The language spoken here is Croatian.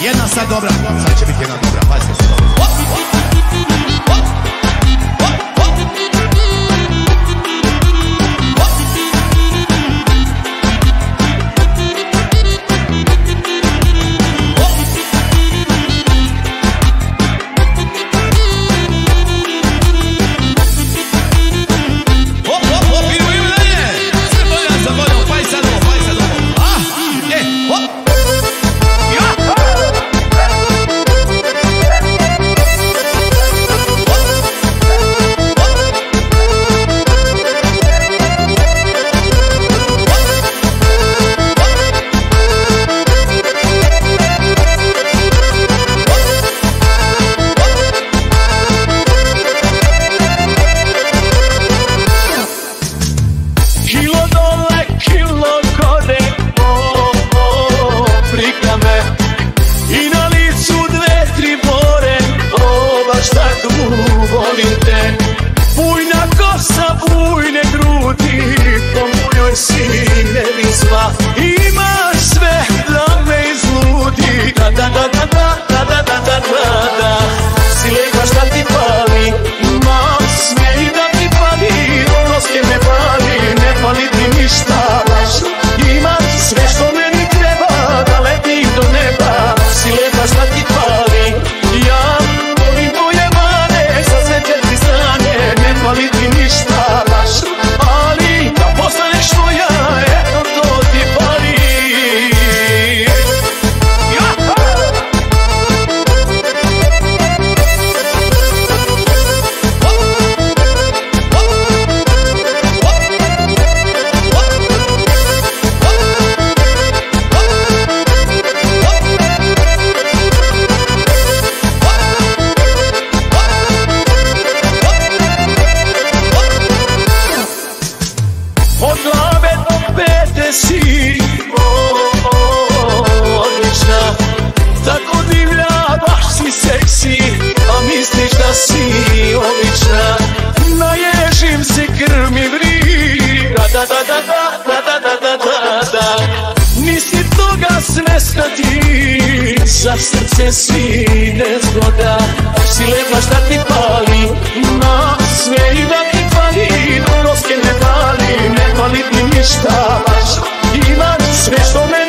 Jedna sad dobra, sad će biti jedna dobra, pazite se dobro. Bujna kosa, bujne grudi, po mojoj sine visla. Imaš sve da me izludi, da da da da da da da da da da da. Si lijepa šta ti pali, imam sve i da ti pali. Noske me pali, ne pali ti ništa baš. Imam sve što meni treba, da letim do neba. Si lijepa šta ti pali, ja volim tvoje mane, sa sve četiri strane. Ne pali ti ništa baš, ali da postaneš tvoja, eto to ti pali. Od glave do pete si odlična, tako divlja, baš si seksi, a misliš da si odlična. Naježim se, krv mi vri, da da da da da da da da da da. Nisi toga svesna ti, za srce si nezgoda. Si lepa šta ti pali, na sve i da ti pali. Noske ne pali, ne pali ti ništa baš. Imaš sve što me